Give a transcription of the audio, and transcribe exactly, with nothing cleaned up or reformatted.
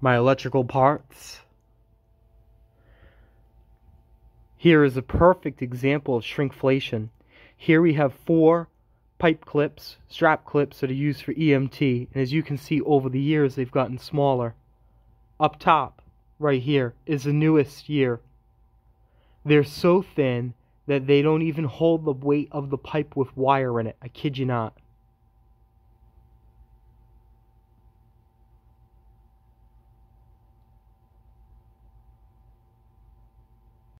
my electrical parts. Here is a perfect example of shrinkflation. Here we have four pipe clips, strap clips that are used for E M T, and as you can see over the years they've gotten smaller. Up top, right here, is the newest year. They're so thin that they don't even hold the weight of the pipe with wire in it. I kid you not.